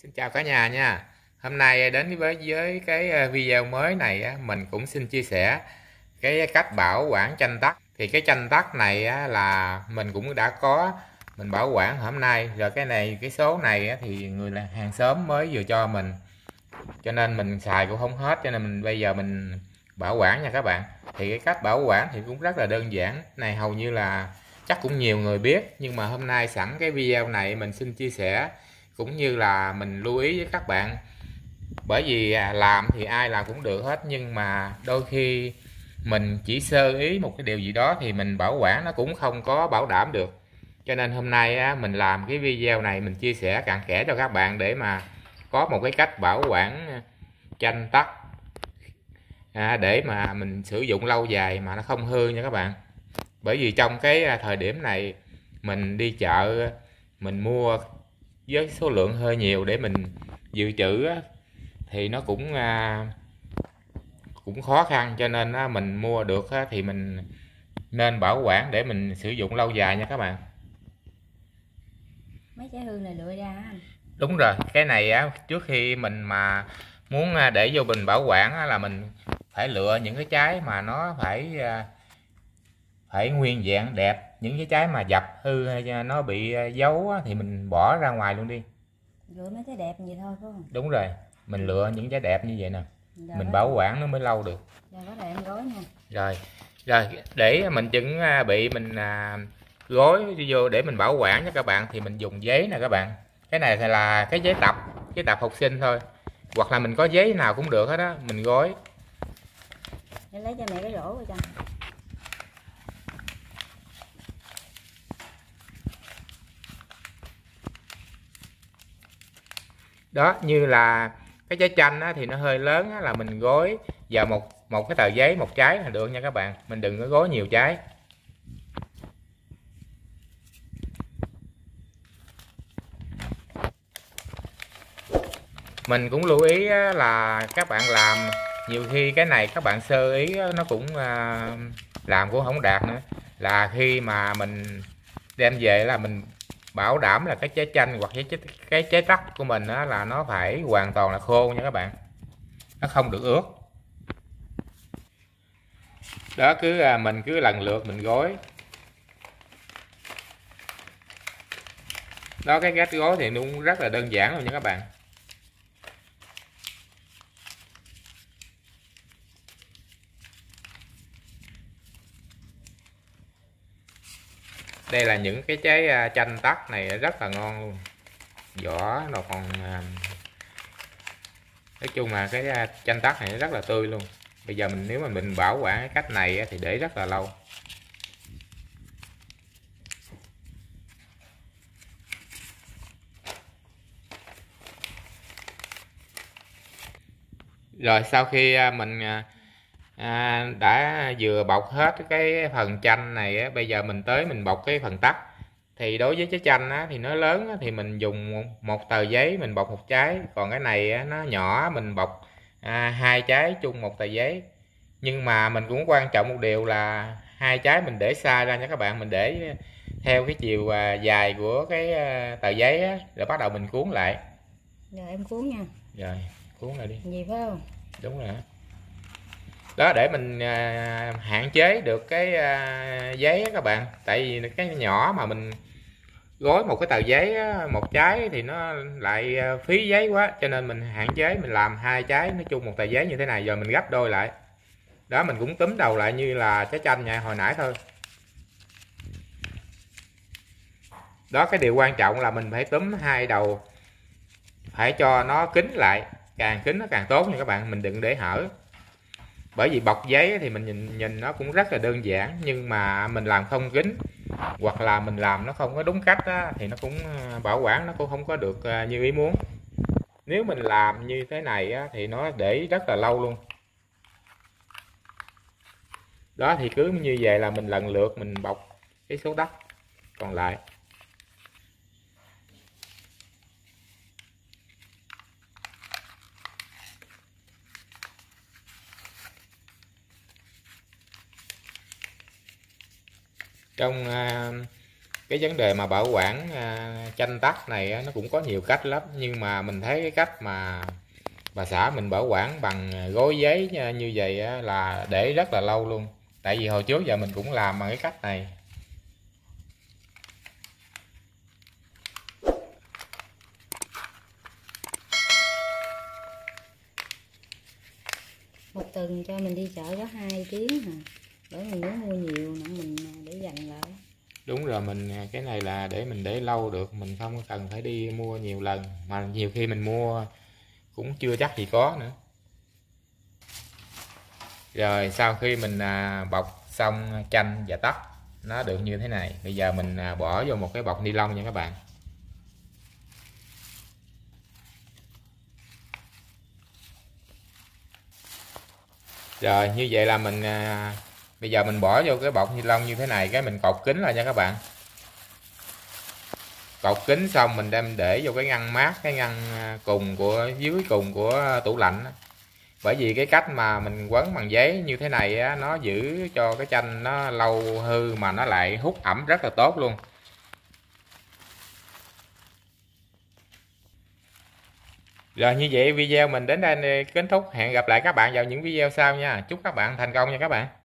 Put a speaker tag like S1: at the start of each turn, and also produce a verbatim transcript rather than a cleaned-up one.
S1: Xin chào cả nhà nha. Hôm nay đến với với cái video mới này á, mình cũng xin chia sẻ cái cách bảo quản tranh tắc. Thì cái tranh tắc này á, là mình cũng đã có mình bảo quản hôm nay rồi. Cái này cái số này á, thì người là hàng xóm mới vừa cho mình, cho nên mình xài cũng không hết, cho nên mình bây giờ mình bảo quản nha các bạn. Thì cái cách bảo quản thì cũng rất là đơn giản, này hầu như là chắc cũng nhiều người biết, nhưng mà hôm nay sẵn cái video này mình xin chia sẻ cũng như là mình lưu ý với các bạn. Bởi vì à, làm thì ai làm cũng được hết, nhưng mà đôi khi mình chỉ sơ ý một cái điều gì đó thì mình bảo quản nó cũng không có bảo đảm được. Cho nên hôm nay á, mình làm cái video này mình chia sẻ cặn kẽ cho các bạn để mà có một cái cách bảo quản tranh tắc à, để mà mình sử dụng lâu dài mà nó không hư nha các bạn. Bởi vì trong cái thời điểm này mình đi chợ mình mua với số lượng hơi nhiều để mình dự trữ thì nó cũng à, cũng khó khăn, cho nên á, mình mua được á, thì mình nên bảo quản để mình sử dụng lâu dài nha các bạn.
S2: Mấy trái hương này lựa ra anh.
S1: Đúng rồi, cái này á, trước khi mình mà muốn à, để vô bình bảo quản á, là mình phải lựa những cái trái mà nó phải à, phải nguyên vẹn đẹp. Những cái trái mà dập hư hay nó bị à, dấu á, thì mình bỏ ra ngoài luôn đi.
S2: Lựa mấy trái đẹp vậy thôi phải không?
S1: Đúng rồi, mình lựa những trái đẹp như vậy nè,
S2: Rồi
S1: mình
S2: bắt
S1: bảo
S2: đầu,
S1: quản nó mới lâu được.
S2: rồi bắt đầu em gói nha.
S1: Rồi, rồi để mình chuẩn à, bị mình à, gói đi vô để mình bảo quản cho các bạn thì mình dùng giấy nè các bạn. Cái này thì là cái giấy tập, giấy tập học sinh thôi. Hoặc là mình có giấy nào cũng được hết á, mình gói.
S2: Để lấy cho mẹ cái rổ rồi cho.
S1: Đó, như là cái trái chanh á, thì nó hơi lớn á, là mình gói vào một một cái tờ giấy một trái là được nha các bạn. Mình đừng có gói nhiều trái. Mình cũng lưu ý là các bạn làm nhiều khi cái này các bạn sơ ý nó cũng làm cũng không đạt nữa, là khi mà mình đem về là mình bảo đảm là cái trái chanh hoặc cái cái trái tắc của mình đó là nó phải hoàn toàn là khô nha các bạn, nó không được ướt. Đó, cứ mình cứ lần lượt mình gói. Đó, cái cách gói thì cũng rất là đơn giản luôn nha các bạn. Đây là những cái trái chanh tắc này rất là ngon luôn, vỏ nó còn nói chung là cái chanh tắc này rất là tươi luôn. Bây giờ mình nếu mà mình bảo quản cái cách này thì để rất là lâu. Rồi sau khi mình à, đã vừa bọc hết cái phần chanh này á, bây giờ mình tới mình bọc cái phần tắc. Thì đối với trái chanh á, thì nó lớn á, thì mình dùng một tờ giấy mình bọc một trái, còn cái này á, nó nhỏ mình bọc à, hai trái chung một tờ giấy. Nhưng mà mình cũng quan trọng một điều là hai trái mình để xa ra nha các bạn, mình để theo cái chiều à, dài của cái à, tờ giấy á, rồi bắt đầu mình cuốn lại.
S2: Rồi em cuốn nha.
S1: Rồi cuốn lại đi.
S2: Gì phải không?
S1: Đúng rồi. Đó, để mình à, hạn chế được cái à, giấy á các bạn, tại vì cái nhỏ mà mình gói một cái tờ giấy á, một trái thì nó lại à, phí giấy quá, cho nên mình hạn chế mình làm hai trái nói chung một tờ giấy như thế này, giờ mình gấp đôi lại. Đó, mình cũng túm đầu lại như là trái chanh nha hồi nãy thôi. Đó, cái điều quan trọng là mình phải túm hai đầu phải cho nó kín lại, càng kín nó càng tốt nha các bạn, mình đừng để hở. Bởi vì bọc giấy thì mình nhìn nhìn nó cũng rất là đơn giản, nhưng mà mình làm không kín hoặc là mình làm nó không có đúng cách á, thì nó cũng bảo quản nó cũng không có được như ý muốn. Nếu mình làm như thế này á, thì nó để rất là lâu luôn. Đó, thì cứ như vậy là mình lần lượt mình bọc cái số đất còn lại. Trong cái vấn đề mà bảo quản à, chanh tắc này á, nó cũng có nhiều cách lắm, nhưng mà mình thấy cái cách mà bà xã mình bảo quản bằng gói giấy như vậy á, là để rất là lâu luôn. Tại vì hồi trước giờ mình cũng làm bằng cái cách này.
S2: Một tuần cho mình đi chợ có hai tiếng hả? Bởi mình muốn mua nhiều nữa mình để dành lại.
S1: Đúng rồi, mình cái này là để mình để lâu được, mình không cần phải đi mua nhiều lần, mà nhiều khi mình mua cũng chưa chắc gì có nữa. Rồi sau khi mình à, bọc xong chanh và tắc nó được như thế này, bây giờ mình à, bỏ vô một cái bọc ni lông nha các bạn. Rồi như vậy là mình à, bây giờ mình bỏ vô cái bọc ni lông như thế này, cái mình cột kín lại nha các bạn. Cột kín xong mình đem để vô cái ngăn mát, cái ngăn cùng của dưới cùng của tủ lạnh. Bởi vì cái cách mà mình quấn bằng giấy như thế này á, nó giữ cho cái chanh nó lâu hư mà nó lại hút ẩm rất là tốt luôn. Rồi như vậy video mình đến đây kết thúc. Hẹn gặp lại các bạn vào những video sau nha. Chúc các bạn thành công nha các bạn.